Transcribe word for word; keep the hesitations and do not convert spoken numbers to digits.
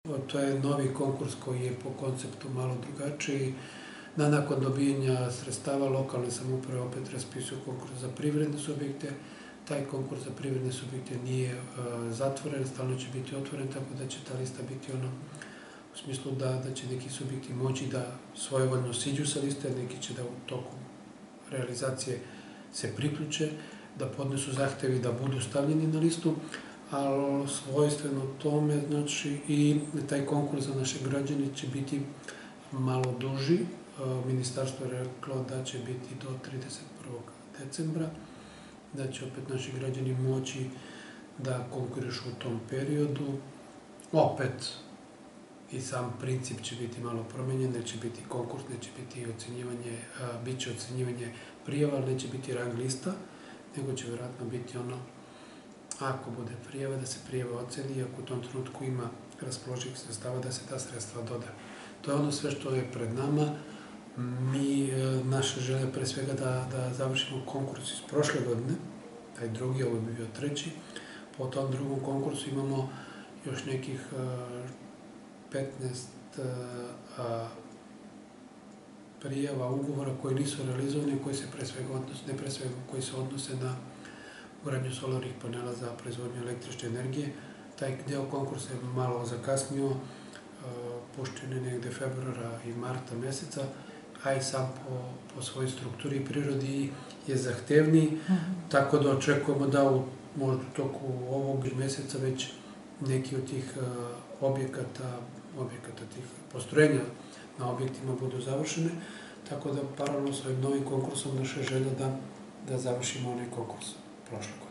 to je novi konkurs koji je po konceptu malo drugačiji, da nakon dobijenja sredstava lokalne samouprave opet raspisuju konkurs za privredne subjekte. Taj konkurs za privredne subjekte nije zatvoren, stalno će biti otvoren, tako da će ta lista biti ono u smislu da će neki subjekti moći da svojevoljno siđu sa liste, neki će da u toku realizacije se priključe, da podnesu zahtevi da budu stavljeni na listu, ali svojstveno tome, znači, i taj konkurs za naše građane će biti malo duži. Ministarstvo je reklo da će biti do trideset prvog decembra, da će opet naši građani moći da konkurišu u tom periodu. Opet, i sam princip će biti malo promenjen, neće biti konkurs, neće biti ocenjivanje, bit će ocenjivanje prijava, ali neće biti rang lista, nego će vjerojatno biti ono, ako bude prijava, da se prijava oceni i ako u tom trenutku ima raspoloživih sredstava, da se ta sredstva doda. To je ono sve što je pred nama. Mi, naša želja pre svega da završimo konkurs iz prošle godine, taj drugi, ovo bi bio treći. Po tom drugom konkursu imamo još nekih petnaest prijava ugovora koji nisu realizovani, koji se pre svega odnose, ne pre svega, koji se odnose na ugradnju solarnih panela za proizvodnju električne energije. Taj deo konkursa je malo zakasnio, pušten je negde februara i marta meseca, a i sam po svojoj strukturi i prirodi je zahtevniji, tako da očekujemo da u možda u toku ovog meseca već neki od tih objekata, objekata tih postrojenja na objektima budu završene, tako da paralelno s ovim novim konkursom naša želja da završimo onaj konkurs prošle godine.